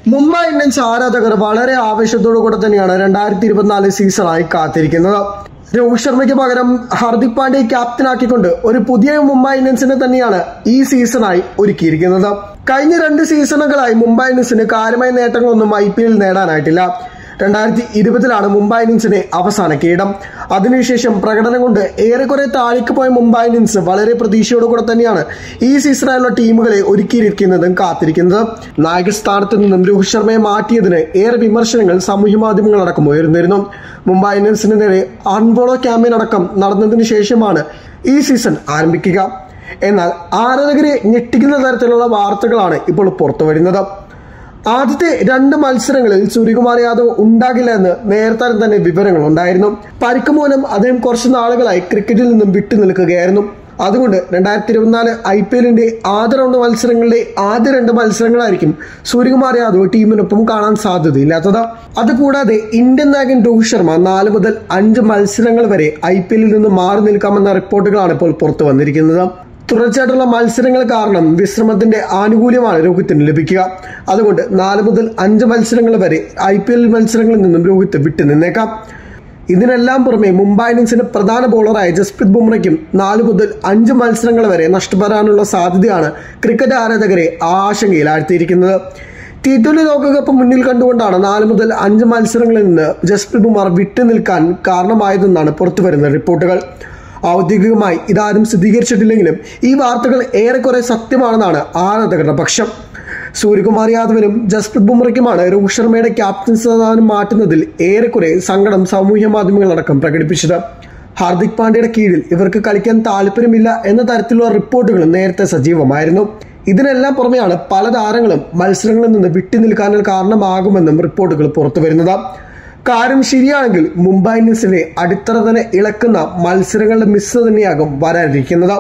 Mumbai Indians ആരാധകർ വളരെ ആവേശത്തോടു കൂടെ തന്നെയാണ് 2024 സീസണായി കാത്തിരിക്കുന്നത്. രോഹിത് ശർമ്മയ്ക്ക് പകരം ഹാർദിക് പാണ്ഡ്യയെ ക്യാപ്റ്റനാക്കിക്കൊണ്ട് ഒരു പുതിയ മുംബൈ ഇന്ത്യൻസിനെ തന്നെയാണ് ഈ സീസണായി ഒരുക്കിയിരിക്കുന്നത്. കഴിഞ്ഞ 2 സീസണുകളായി മുംബൈ ഇന്ത്യൻസിന് കാര്യമായ നേട്ടങ്ങളൊന്നും IPL നേടാനായിട്ടില്ല. 2020 മുംബൈ ഇന്ത്യൻസിന്റെ അവസാന കിരീടം. അതിനുശേഷം പ്രകടനം കൊണ്ട് ഏറെക്കുറെ താഴേക്ക് പോയ മുംബൈ ഇന്ത്യൻസ് വളരെ പ്രതീക്ഷയോടുകൂടെ തന്നെയാണ് ഈ സീസണായുള്ള ടീമുകളെ ഒരുക്കിയിരിക്കുന്നതും കാത്തിരിക്കുന്നത്. നായക സ്ഥാനത്ത് നിന്നും രോഹിത് ശർമ്മയെ മാറ്റിയതിന് ഏറെ വിമർശനങ്ങൾ സാമൂഹ്യ മാധ്യമങ്ങളടക്കം ഉയർന്നിരുന്നു. മുംബൈ ഇന്ത്യൻസിന് നേരെ അൺഫോളോ ക്യാമ്പയിൻ അടക്കം നടന്നതിന് ശേഷമാണ് ഈ സീസൺ ആരംഭിക്കുക. എന്നാൽ ആരാധകരെ ഞെട്ടിക്കുന്ന തരത്തിലുള്ള വാർത്തകളാണ് ഇപ്പോൾ പുറത്തു വരുന്നത്. ആദ്യത്തെ 2 മത്സരങ്ങളിൽ സൂര്യകുമാർ യാദവ് ഉണ്ടാകില്ല എന്ന് നേരത്തെ തന്നെ വിവരങ്ങൾ ഉണ്ടായിരുന്നു. പരിക്ക് മൂലം അദ്ദേഹം കുറച്ചു നാളുകളായി ക്രിക്കറ്റിൽ നിന്നും വിട്ടുനിൽക്കുകയായിരുന്നു. അതുകൊണ്ട് 2024 IPLന്റെ ആദ്യ റൗണ്ട് മത്സരങ്ങളിലെ ആദ്യ 2 മത്സരങ്ങളായിരിക്കും സൂര്യകുമാർ യാദവ് ടീമിനൊപ്പം കാണാൻ സാധ്യതയില്ലാത്തത്. അതുകൂടാതെ ഇന്ത്യൻ നായകൻ രോഹിത് ശർമ്മ 4 മുതൽ 5 മത്സരങ്ങൾ വരെ IPLൽ നിന്ന് മാറി നിൽക്കാമെന്ന റിപ്പോർട്ടുകളാണ് ഇപ്പോൾ പുറത്തു വന്നിരിക്കുന്നത്. തുടർച്ചയായിട്ടുള്ള മത്സരങ്ങൾ കാരണം വിശ്രമത്തിന്റെ ആനുകൂല്യമാണ് രോഹിത്തിന് ലഭിക്കുക. അതുകൊണ്ട് 4 മുതൽ 5 മത്സരങ്ങൾ വരെ IPL മത്സരങ്ങളിൽ നിന്നും രോഹിത് വിട്ടുനിന്നേക്കാം. ഇതിനെല്ലാം പുറമെ മുംബൈ ഇന്ത്യൻസിന്റെ പ്രധാന ബോളറായ ജസ്പ്രീത് ബുംറയ്ക്കും 4 മുതൽ 5 മത്സരങ്ങൾ വരെ നഷ്ടപ്പെടാനുള്ള സാധ്യതയാണ് ക്രിക്കറ്റ് ആരാധകരെ ആശങ്കയിലാഴ്ത്തിയിരിക്കുന്നത്. T20 ലോകകപ്പ് മുന്നിൽ കണ്ടുകൊണ്ടാണ് 4 മുതൽ 5 മത്സരങ്ങളിൽ നിന്ന് ജസ്പ്രീത് ബുംറ വിട്ടുനിൽക്കാൻ കാരണമായതെന്നാണ് പുറത്തുവരുന്ന റിപ്പോർട്ടുകൾ. ഔദ്യോഗികമായി ഇതാരും സ്ഥിരീകരിച്ചിട്ടില്ലെങ്കിലും ഈ വാർത്തകൾ ഏറെക്കുറെ സത്യമാണെന്നാണ് ആരാധകരുടെ പക്ഷം. സൂര്യകുമാർ യാദവിനും ജസ്പ്രീത് ബുംറയ്ക്കുമാണ് രോഹിത് ശർമ്മയുടെ ക്യാപ്റ്റൻ സ്ഥാനം മാറ്റുന്നതിൽ ഏറെക്കുറെ സങ്കടം സാമൂഹ്യ മാധ്യമങ്ങളടക്കം പ്രകടിപ്പിച്ചത്. ഹാർദിക് പാണ്ഡ്യയുടെ കീഴിൽ ഇവർക്ക് കളിക്കാൻ താല്പര്യമില്ല എന്ന തരത്തിലുള്ള റിപ്പോർട്ടുകൾ നേരത്തെ സജീവമായിരുന്നു. ഇതിനെല്ലാം പുറമെയാണ് പല താരങ്ങളും മത്സരങ്ങളിൽ നിന്ന് വിട്ടുനിൽക്കാനുള്ള കാരണമാകുമെന്നും റിപ്പോർട്ടുകൾ പുറത്തുവരുന്നത്. കാര്യം ശരിയാണെങ്കിൽ മുംബൈ ഇന്ത്യൻസിന്റെ അടിത്തറ തന്നെ ഇളക്കുന്ന മത്സരങ്ങളുടെ മിസ് തന്നെയാകും വരാനിരിക്കുന്നത്.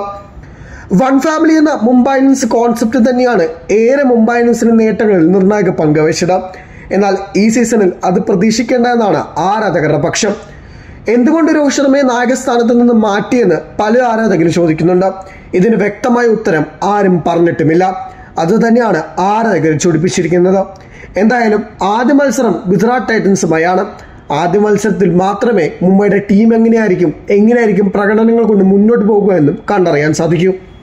വൺ ഫാമിലി എന്ന മുംബൈ ഇന്ത്യൻസ് കോൺസെപ്റ്റ് തന്നെയാണ് ഏറെ മുംബൈ ഇന്ത്യൻസിന്റെ നേട്ടങ്ങളിൽ നിർണായക പങ്കുവച്ചത്. എന്നാൽ ഈ സീസണിൽ അത് പ്രതീക്ഷിക്കേണ്ടതെന്നാണ് ആരാധകരുടെ പക്ഷം. എന്തുകൊണ്ട് രോഹിത് ശർമ്മയെ നായകസ്ഥാനത്ത് നിന്ന് മാറ്റിയെന്ന് പല ആരാധകരും ചോദിക്കുന്നുണ്ട്. ഇതിന് വ്യക്തമായ ഉത്തരം ആരും പറഞ്ഞിട്ടുമില്ല. അത് തന്നെയാണ് ആരാധകർ ചൂടിപ്പിച്ചിരിക്കുന്നത്. എന്തായാലും ആദ്യ മത്സരം ഗുജറാത്ത് ടൈറ്റൻസുമായാണ്. ആദ്യ മത്സരത്തിൽ മാത്രമേ മുംബൈയുടെ ടീം എങ്ങനെയായിരിക്കും പ്രകടനങ്ങൾ കൊണ്ട് മുന്നോട്ട് പോകുക എന്നും കണ്ടറിയാൻ സാധിക്കൂ.